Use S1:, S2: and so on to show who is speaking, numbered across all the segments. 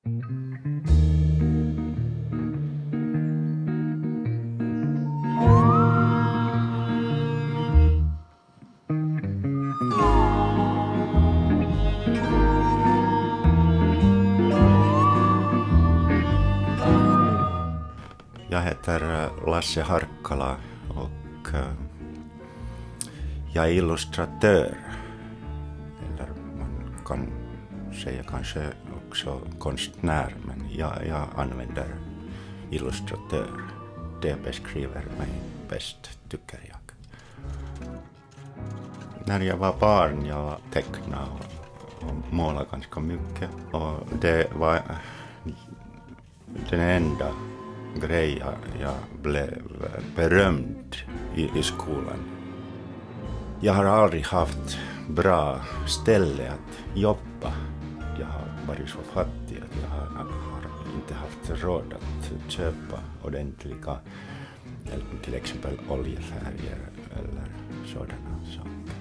S1: Jag heter Lasse Harkkala och jag är illustratör. Eller man kan säga kanske också konstnär, men jag använder illustratör. Det beskriver mig bäst, tycker jag. När jag var barn jag tecknade och målade ganska mycket. Och det var den enda grej jag blev berömd i skolan. Jag har aldrig haft bra ställe att jobba. Jag har varit så fattig att jag har inte haft råd att köpa ordentliga, till exempel oljefärger eller sådana saker.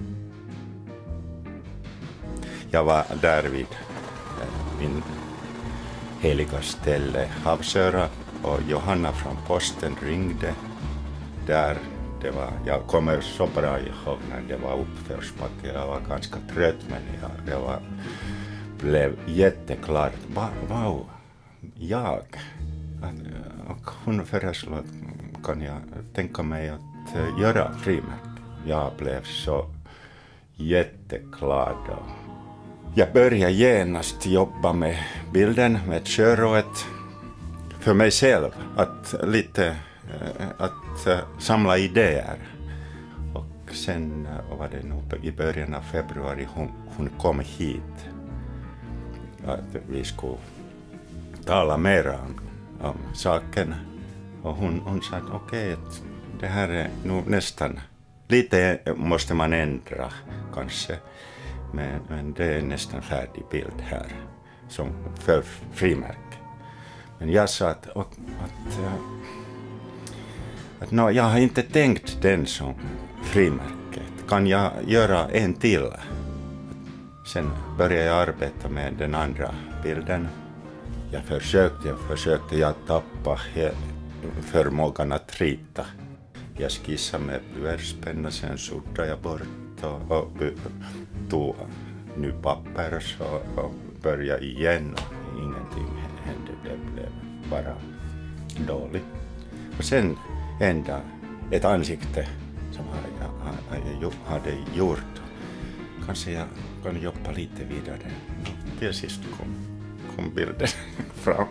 S1: Jag var där vid min heliga ställe Sjörå och Johanna från posten ringde där. Jag kommer så bra ihåg när det var uppförsbacke. Jag var ganska trött, men jag blev jätteglad. Wow, jag. Och hon föreslog att kan jag tänka mig att göra frimärke. Jag blev så jätteglad. Jag började genast jobba med bilden, med sjörået för mig själv. Att samla idéer. Och sen var det nog i början av februari hon kom hit. Att vi skulle tala mer om saken. Och hon sa att okej, det här är nog nästan, lite måste man ändra kanske. Men det är nästan färdig bild här som för frimärke. Men jag sa att jag har inte tänkt den som frimärke. Kan jag göra en till? Sen började jag arbeta med den andra bilden. Jag försökte tappa förmågan att rita. Jag skissade med blyertspenna, sen suddade jag bort och tog ny papper och började igen och ingenting hände. Det blev bara dåligt. Och sen ända ett ansikte som jag hade gjort. Kanske jag kan jobba lite vidare. Till sist kom bilden fram.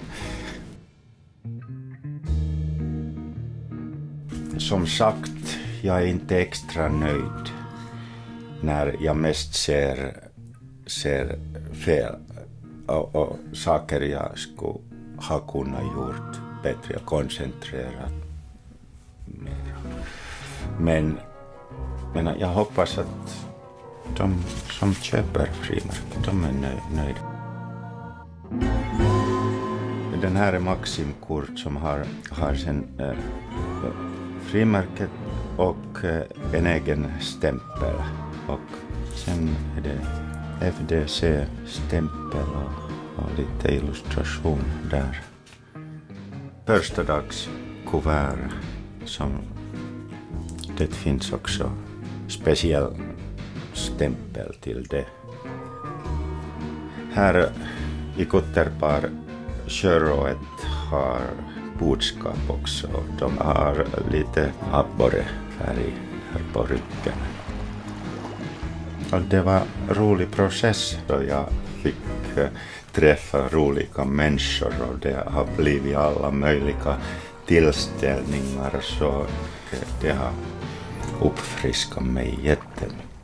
S1: Som sagt, jag är inte extra nöjd när jag mest ser fel och saker jag skulle ha kunnat gjort bättre och koncentrerat mer. Men jag hoppas att de som köper frimärken, de är nöjda. Den här är Maxim Kurt som har sin frimärket och en egen stämpel. Och sen är det FDC-stämpel och lite illustration där. Första dags kuvert som det finns också speciell stämpel till det. Här i Kutterpar sjörået har budskap också. De har lite abborrefärg här på ryggen. Och det var en rolig process då jag fick träffa roliga människor och det har blivit alla möjliga tillställningar så det har uppfriskat mig jättemycket.